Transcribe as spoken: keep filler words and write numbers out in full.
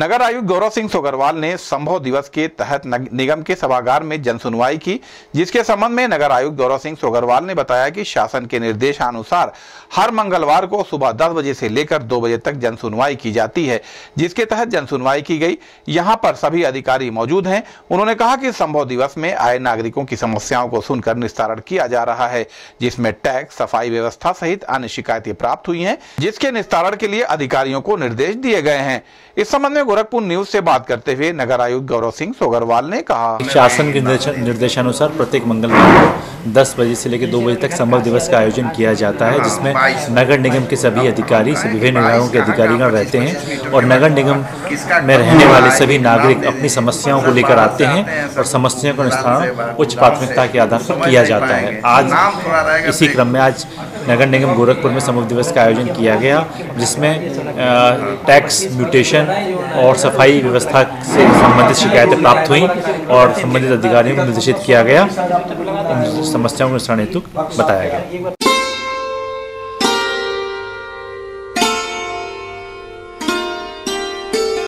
नगर आयुक्त गौरव सिंह सोगरवाल ने संभव दिवस के तहत निगम के सभागार में जन सुनवाई की, जिसके संबंध में नगर आयुक्त गौरव सिंह सोगरवाल ने बताया कि शासन के निर्देशानुसार हर मंगलवार को सुबह दस बजे से लेकर दो बजे तक जन सुनवाई की जाती है, जिसके तहत जन सुनवाई की गई। यहाँ पर सभी अधिकारी मौजूद हैं। उन्होंने कहा कि संभव दिवस में आए नागरिकों की समस्याओं को सुनकर निस्तारण किया जा रहा है, जिसमें टैक्स, सफाई व्यवस्था सहित अन्य शिकायतें प्राप्त हुई हैं, जिसके निस्तारण के लिए अधिकारियों को निर्देश दिए गए हैं। इस संबंध में गोरखपुर न्यूज से बात करते हुए नगर आयुक्त गौरव सिंह सोगरवाल ने कहा, शासन के निर्देशानुसार प्रत्येक मंगलवार को दस बजे से लेकर दो बजे तक संभव दिवस का आयोजन किया जाता है, जिसमें नगर निगम के सभी अधिकारी, सभी विभिन्न विभागों के अधिकारीगण रहते हैं और नगर निगम में रहने वाले सभी नागरिक अपनी समस्याओं को लेकर आते हैं और समस्याओं का निस्तारण उच्च प्राथमिकता के आधार पर किया जाता है। आज इसी क्रम में आज नगर निगम गोरखपुर में संभव दिवस का आयोजन किया गया, जिसमें टैक्स, म्यूटेशन और सफाई व्यवस्था से संबंधित शिकायतें प्राप्त हुई और संबंधित अधिकारियों को निर्देशित किया गया, इन समस्याओं को निस्तारण हेतु बताया गया।